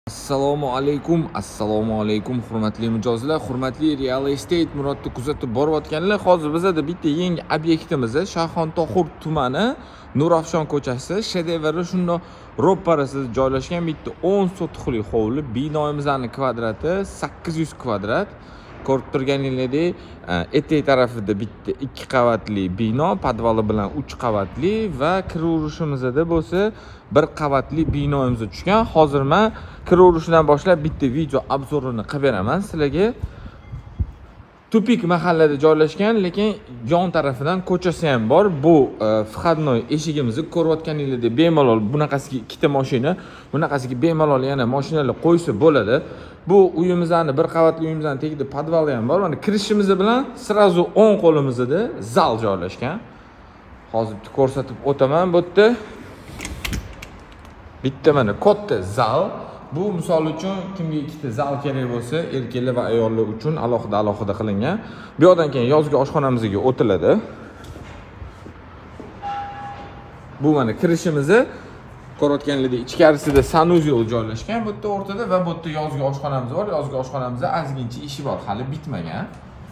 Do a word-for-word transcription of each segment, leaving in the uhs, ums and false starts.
Assalomu alaykum, assalomu alaykum hurmatli mijozlar, hurmatli real estate Murodni kuzatib borayotganlar. Hozir bizda bitta yangi obyektimiz Shayxontohur tumani, Nurafshon ko'chasi, shedevri shundoq ro'parasida joylashgan bitta o'n sotixli hovli. Binomizning kvadrati sakkiz yuz kvadrat. Ko'rib turganingizdek, etek tarafida bitta ikki qavatli bino, podvali bilan uch qavatli va kiraverishimizda bo'lsa bir qavatli binomiz tushgan. Hozir men kiraverishdan boshlab bitta video obzorini qilib beraman sizlarga. Tupik mahallada joylashgan, lekin yon tarafidan ko'chasi ham bor. Bu vходной eshigimizni ko'rayotganingizdek bemalol bunaqasiga ikkita mashina, bunaqasiga bemalol yana mashinalar qo'ysa bo'ladi. Bu uyimizning bir qavatli uyimizning tagida podvali ham bor. Mana kirishimiz bilan sirazu o'ng qo'limizda zal joylashgan. Hozir ko'rsatib o'taman. Bu yerda bitta mana katta zal. Bu misol uchun kimga ikkita zal kerak bo'lsa, erkaklar va ayollar uchun alohida-alohida qilingan. Bu yerdan keyin yozgi oshxonamizga o'tiladi. Bu mana kirishimizni ko'rayotganingizda ichkarisida sanuzel joylashgan. Bu yerda o'rtada va bu yerda yozgi oshxonamiz bor. Yozgi oshxonamizda ozgincha ishi bor, hali bitmagan.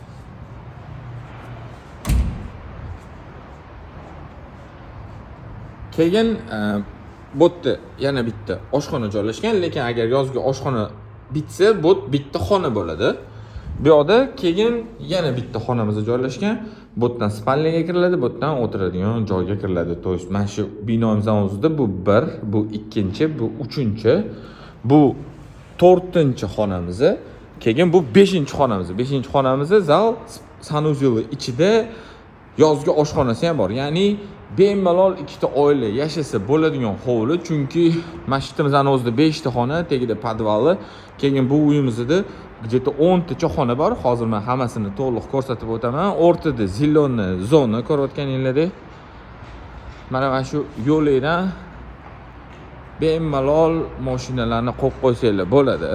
Keyin bu yerda yana bitta oshxona joylashgan, lekin agar yozgi oshxona bitsa, bu bitta xona bo'ladi. Bu yerda keyin yana bitta xonamiz joylashgan. Bu yerdan spalniyaga kiriladi, bu yerdan o'tiradigan joyga kiriladi. To есть mana shu binomizning o'zida bu bir, bu ikkinchi, bu uchinchi, bu to'rtinchi xonamiz. Keyin bu beshinchi xonamiz. beshinchi xonamiz zal sanuzel ichida yozgi oshxonasi ham bor. Ya'ni bemalol ikkita oila yashasa bo'ladigan hovli, chunki masjidimizning o'zida beshta xona, tagida podvali, keyin bu uyimizda где-то o'n tacha xona bor. Hozir men hammasini to'liq ko'rsatib o'taman. O'rtada zilonni zona ko'rayotganingizdek. Mana mana shu yo'llardan bemalol mashinalarni qo'yib qo'ysanglar bo'ladi.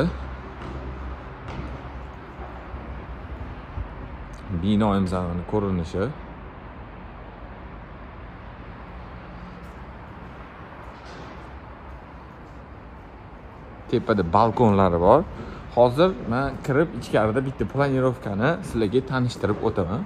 Binoimizning ko'rinishi. Tepada balkonlari bor. Hozir men kirib ichkarida bitta planirovkani sizlarga tanishtirib o'taman.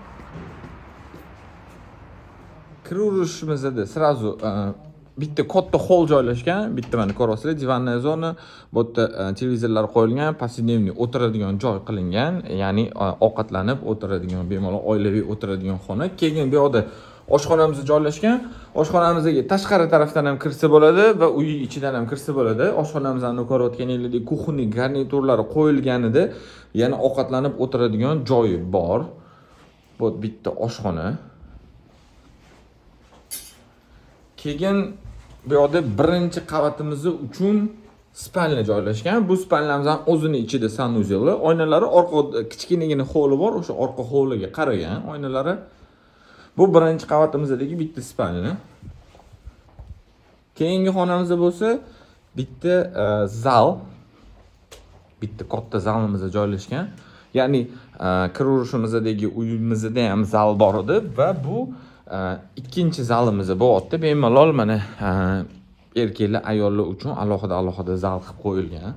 Kiraverishimizda sirazu bitta katta hol joylashgan, bitta mana ko'rasizlar, divanная zona, bu yerda televizorlar qo'yilgan, повседневный o'tiradigan joy qilingan, ya'ni ovqatlanib o'tiradigan, bemalol oilaviy o'tiradigan xona. Keyin bu yerda oshxonamiz joylashgan. Oshxonamizga tashqari tarafdan ham kirsa bo'ladi va uy ichidan ham kirsa bo'ladi. Oshxonamizni ko'rayotganingizdek kuxonniy garniturlari qo'yilganida yana ovqatlanib o'tiradigan joyi bor. Bu bitta oshxona. Keyin bu yerda birinchi qavatimiz uchun spalniya joylashgan. Bu spalniyamizning o'zining ichida sanuzeli, oynalari orqa kichkinagina hovli bor, o'sha orqa hovliga qaragan oynalari. Bu birinchi qavatimizdagi bitta spalniya. Keyingi xonamizda bo'lsa bitta zal, bitta katta zalimiz joylashgan. Ya'ni kiraverishimizdagi uyimizda ham zal bor edi va bu ikkinchi zalimiz bu yerda bemalol mana erkaklar, ayollar uchun alohida-alohida zal qilib qo'yilgan.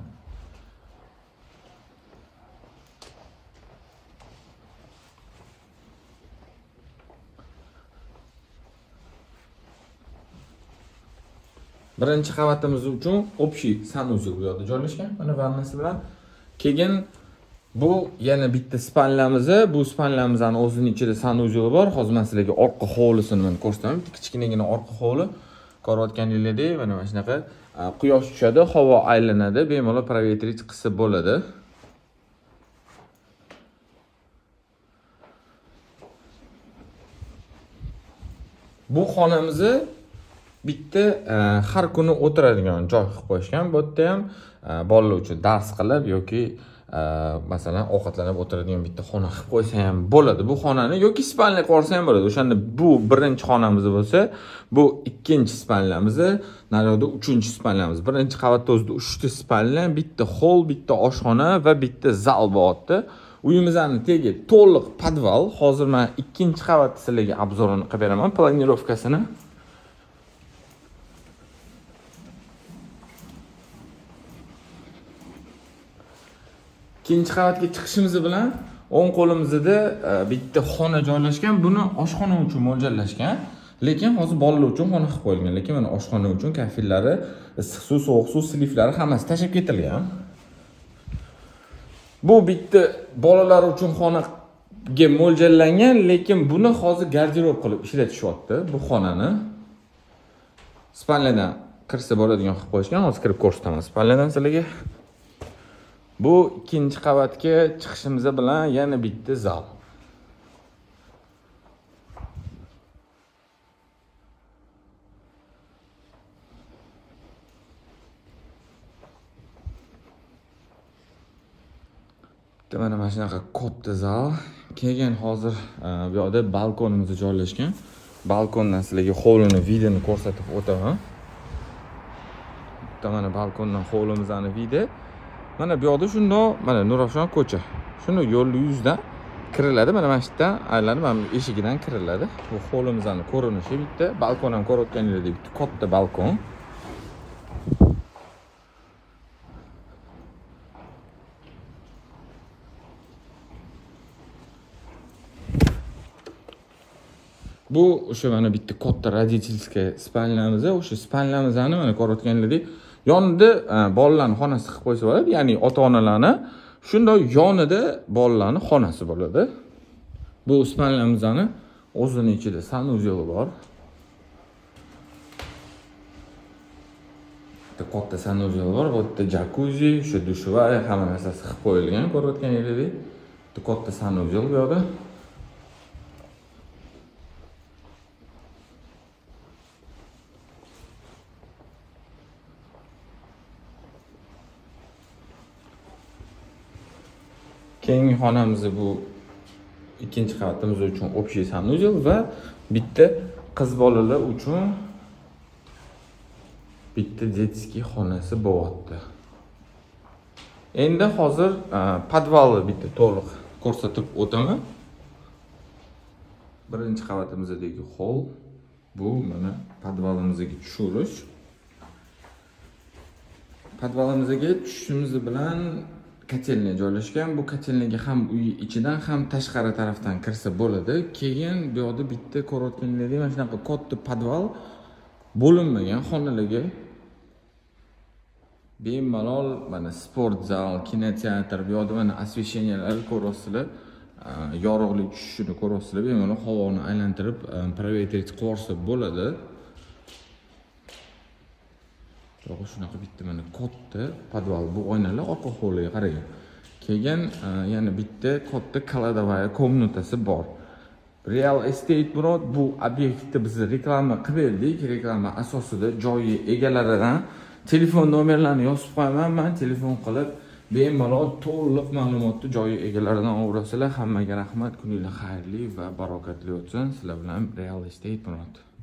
Birinchi qavatimiz uchun общий sanuzel bu yerda joylashgan, mana vannasi bilan. Keyin bu yana bitta spalniyamiz, bu spalniyamizning o'zining ichida sanuzel bor. Hozir men sizlarga orqa hovlisini men ko'rsataman. Kichkinagina orqa hovli. Ko'rayotganingizdek, mana mana shunaqa quyosh tushadi, havo aylanadi, bemalol provetrich qilsa bo'ladi. Bu xonamizni bitta har kuni o'tiradigan joy qilib qo'yishgan. Bu yerda ham bolalar uchun dars qilib yoki masalan ovqatlanib o'tiradigan bitta xona qilib qo'ysa ham bo'ladi. Bu xonani yoki spalniya qilib olsa ham bo'ladi. O'shanda bu birinchi xonamiz bo'lsa, bu ikkinchi spalniyamiz, naryoqda uchinchi spalniyamiz. Birinchi qavatda o'zida uchta spalniya, bitta hol, bitta oshxona va bitta zal bo'lyapti. Uyimizning tagi to'liq podval. Hozir men ikkinchi qavatni sizlarga obzorini qilib beraman, planirovkasini. ikkinchi qavatga chiqishimiz bilan o'ng qo'limizda bitta xona joylashgan. Buni oshxona uchun mo'ljallashgan. Lekin hozir bolalar uchun xona qilib qo'yilgan. Lekin mana oshxona uchun kafillari, issiq suv, sovuq suv, sliflari hammasi tashib ketilgan. Bu bitta bolalar uchun xonaga mo'ljallangan, lekin buni hozir garderob qilib ishlatishyapti bu xonani. Spalnadan kirsa bo'ladigan qilib qo'yishgan. Hozir kirib ko'rsataman spalnadan sizlarga. Bu ikkinchi qavatga chiqishimiz bilan yana bitta zal. Mana mana shunaqa katta zal. Keyin hozir bu yerda balkonimiz joylashgan. Balkondan sizlarga hovlini, videoni ko'rsatib o'taman. Bitta mana balkondan hovlimizning video. Mana bu yerda shundoq, mana Nurafshon ko'cha. Shuni yo'l yuzidan kiriladi. Mana mana shu yerdan aylanib, mana eshigidan kiriladi. Bu hovlimizning ko'rinishi bitta. Balkon ham ko'rayotganingizdek bitta katta balkon. Bu o'sha mana bitta katta родительская spalnamiz, o'sha spalnamizni mana ko'rayotganingizdek yonida bolalarning xonasi qilib qo'ysa bo'ladi, ya'ni ota-onalarni shunday yonida bolalarning xonasi bo'ladi. Bu spalnamizni o'zining ichida sanuzel bor. Bitta katta sanuzel bor, bu yerda jakuzi, o'sha dushvar, hamma narsasi qilib qo'yilgan, ko'rayotganingizdek. Bitta katta sanuzel bu yerda. Keyingi xonamiz bu ikkinchi qavatimiz uchun общий sanuzel va bitta qiz bolalar uchun bitta детский xonasi bo'lyapti. Endi hozir podvalni bitta to'liq ko'rsatib o'taman. Birinchi qavatimizdagi hol bu mana podvalimizga tushirish. Podvalimizga tushishimiz bilan kotelniya joylashgan. Bu kotelniyaga ham uy ichidan ham tashqari tarafdan kirsa bo'ladi. Keyin bu yerda bitta ko'rayotganingizdek mana shunaqa katta podval bo'linmagan xonalarga bemalol mana sport zal, kinoteatr, bu yerda mana освещениялар ko'rasizlar. Yorug'lik tushishini ko'rasizlar. Bemalol havoni aylantirib provetrit qilsa bo'ladi. Yo'q, shunaqa bitta mana katta podval, bu oynalar orqa hovliga qarang. Keyin yana bitta katta kladovaya komnatasi bor. Real Estate Murod bu obyektni biz reklama qilib berdik. Reklama asosida joyi egalaridan telefon nomerlarini yozib qo'yaman. Men telefon qilib bemalol to'liq ma'lumotni joyi egalaridan olurasizlar. Hammaga rahmat, kuningiz xayrli va barokatli o'tsin. Sizlar bilan Real Estate Murod.